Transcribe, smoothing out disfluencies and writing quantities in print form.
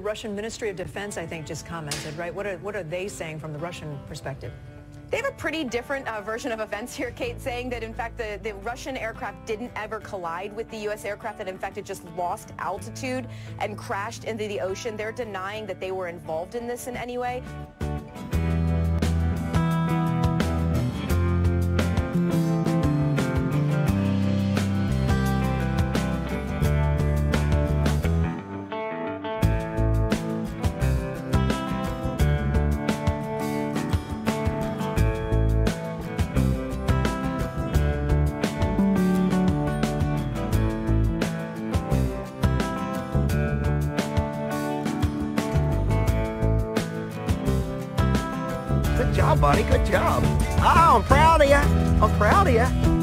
Russian Ministry of Defense, I think, just commented, right? What are they saying from the Russian perspective? They have a pretty different version of events here, Kate, saying that, in fact, the Russian aircraft didn't ever collide with the U.S. aircraft, that, in fact, it just lost altitude and crashed into the ocean. They're denying that they were involved in this in any way. Good job, buddy. Good job. Oh, I'm proud of you. I'm proud of you.